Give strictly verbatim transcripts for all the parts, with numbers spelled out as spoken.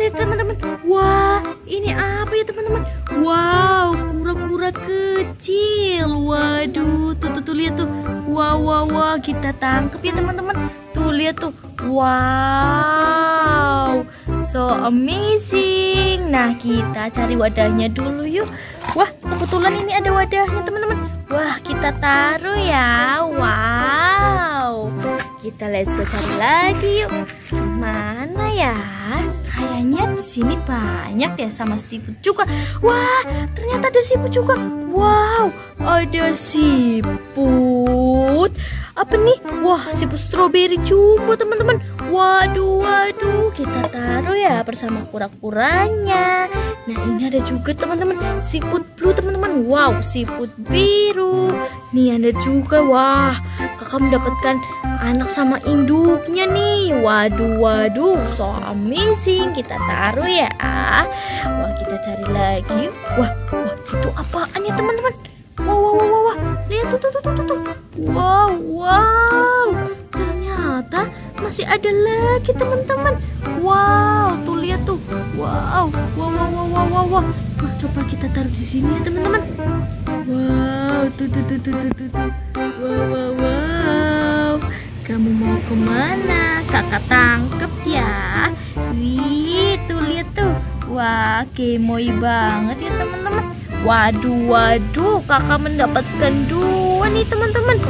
lihat teman-teman. Wah, ini apa ya teman-teman? Wow, kura-kura kecil. Waduh, tuh tuh, tuh lihat tuh. Wow, wow, wow, kita tangkap ya teman-teman. Tuh lihat tuh. Wow, so amazing. Nah, kita cari wadahnya dulu yuk. Wah, kebetulan ini ada wadahnya teman-teman. Wah, kita taruh ya. Wow, kita let's go cari lagi yuk. Mana ya? Kayaknya di sini banyak ya sama siput juga. Wah, ternyata ada siput juga. Wow, ada siput. Apa nih? Wah, siput stroberi juga teman-teman. Waduh, waduh, kita taruh ya bersama kura-kuranya. Nah, ini ada juga teman-teman siput blue teman-teman. Wow, siput biru. Nih ada juga. Wah, kakak mendapatkan anak sama induknya nih. Waduh, waduh, so amazing. Kita taruh ya. Wah, kita cari lagi. Wah, wah, itu apaan ya teman-teman? Wow, wow, wow, wow, lihat tuh, tuh, tuh, tuh, tuh. Wow, wow, ternyata masih ada lagi teman-teman. Wow, tuh lihat tuh. Wow, wow, wow, wow, wow, wow, wow. Wah, coba kita taruh di sini ya teman-teman. Wow, tuh, tuh, tuh, tuh, tuh, tuh. Wow, wow, wow. Kamu mau kemana? Kakak tangkep ya. Wih, tuh lihat tuh. Wah, gemoy banget ya teman-teman. Waduh, waduh, kakak mendapatkan dua nih teman-teman.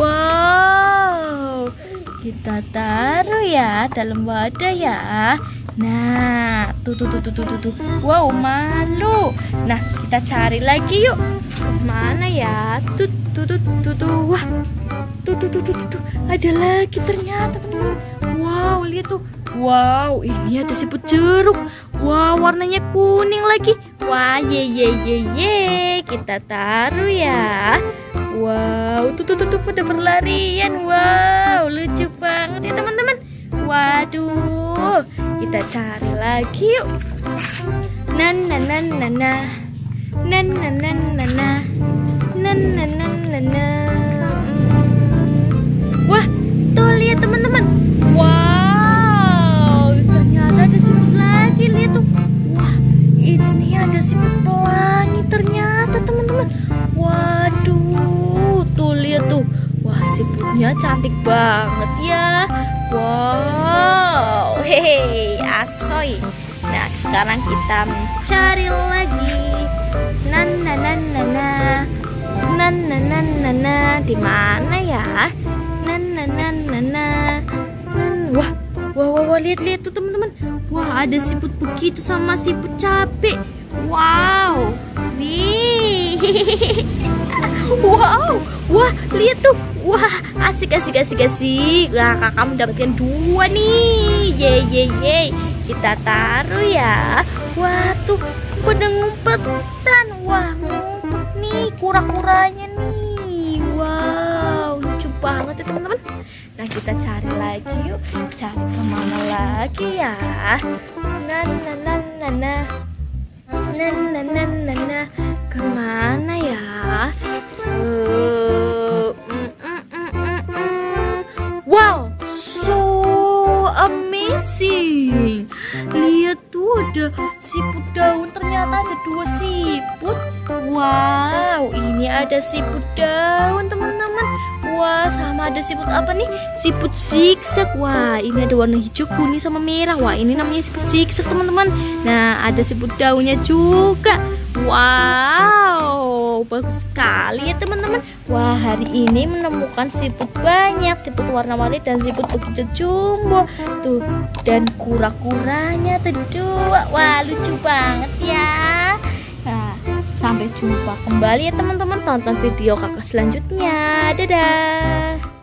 Wow, kita taruh ya dalam wadah ya. Nah, tuh tuh tuh tuh tuh tuh. Wow, malu. Nah, kita cari lagi yuk. Mana ya? Tuh tuh tuh tuh tuh. Wah, tuh tuh tuh tuh tuh. Ada lagi ternyata teman-teman. Wow, lihat tuh. Wow, ini ada siput jeruk. Wow, warnanya kuning lagi. Wah, ye ye ye ye. Kita taruh ya. Wow, tuh tuh tuh, tuh pada berlarian. Wow, lucu banget ya teman-teman. Waduh, kita cari lagi yuk. Nan nan nan nan nan nan nan nan nan nan nan nan nan nan. Wah, tuh lihat teman-teman. Wow, ternyata ada siput lagi. Lihat tuh. Wah, ini ada siput pelangi ternyata teman-teman. Waduh, tuh lihat tuh. Wah, siputnya cantik banget ya. Wow, hehe, asoy. Nah, sekarang kita mencari lagi. Nan nan nan nan nan nan nan nan nan. Di mana ya? Nan nan nan nan nan. Wah, wah, wah, wah, lihat-lihat tuh teman-teman. Wah, ada siput begitu sama siput capek. Wow, wih, wow, wah, lihat tuh. Wah, asik, asik, asik, asik. Wah, kakak mendapatkan dua nih. Ye, ye, ye. Kita taruh ya. Wah, tuh pada ngumpetan. Wah, ngumpet nih kura-kuranya nih. Wow, lucu banget ya teman-teman. Nah, kita cari lagi yuk. Cari kemana lagi ya? Nah, nah, nah, nah, nah. Nah, nah, nah, nah, nah. Kemana ya? Uh, mm, mm, mm, mm, mm. Wow, so amazing. Lihat tuh ada siput daun. Ternyata ada dua siput. Wow, ini ada siput daun teman-teman. Wah, sama ada siput apa nih? Siput zigzag. Wah, ini ada warna hijau, kuning, sama merah. Wah, ini namanya siput zigzag teman-teman. Nah, ada siput daunnya juga. Wow, bagus sekali ya teman-teman. Wah, hari ini menemukan siput banyak. Siput warna-warni dan siput begitu jumbo. Tuh, dan kura-kuranya kedua. Wah, lucu banget ya. Nah, sampai jumpa kembali ya teman-teman. Tonton video kakak selanjutnya. Dadah.